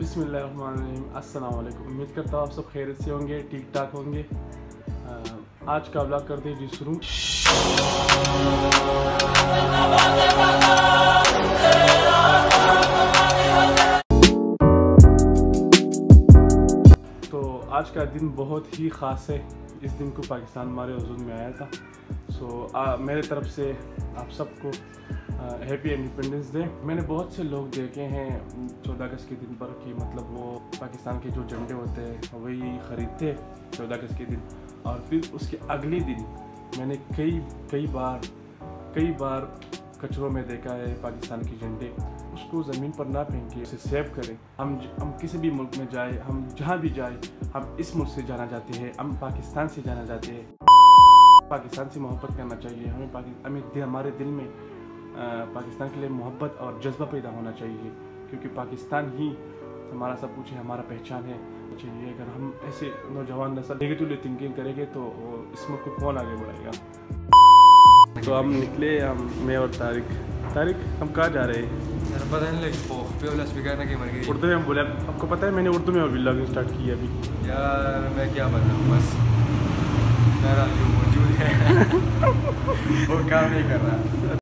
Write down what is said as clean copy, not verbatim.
बिस्मिल्लाहिर्रहमानिर्रहीम, अस्सलाम वालेकुम। उम्मीद करता हूँ आप सब खैरियत से होंगे, ठीक ठाक होंगे। आज का व्लॉग कर दीजिए शुरू। तो आज का दिन बहुत ही ख़ास है। इस दिन को पाकिस्तान हमारे हुजूर में आया था। मेरे तरफ से आप सबको हैप्पी इंडिपेंडेंस डे। मैंने बहुत से लोग देखे हैं 14 अगस्त के दिन पर कि मतलब वो पाकिस्तान के जो झंडे होते हैं वही ख़रीदते 14 अगस्त के दिन, और फिर उसके अगले दिन मैंने कई बार कचरों में देखा है पाकिस्तान के झंडे। उसको ज़मीन पर ना फेंके, उसे सेव करें। हम किसी भी मुल्क में जाए, हम जहाँ भी जाए, हम इस मुल्क से जाना चाहते हैं, हम पाकिस्तान से जाना चाहते हैं। पाकिस्तान से मोहब्बत करना चाहिए हमें हमारे दिल में पाकिस्तान के लिए मोहब्बत और जज्बा पैदा होना चाहिए, क्योंकि पाकिस्तान ही हमारा सब कुछ है, हमारा पहचान है। चाहिए अगर हम ऐसे नौजवान नस्ल नेगेटिवली थिंकिंग करेंगे तो इस मुल्क को कौन आगे बढ़ाएगा। तो हम निकले, मैं और तारिक हम कहाँ जा रहे हैं पता नहीं लगी उर्दू में बोला। आपको पता है मैंने उर्दू में व्लॉगिंग स्टार्ट की है अभी। यार मैं क्या बताऊँ, बस मेरा जो मौजूद है वो काम नहीं कर रहा।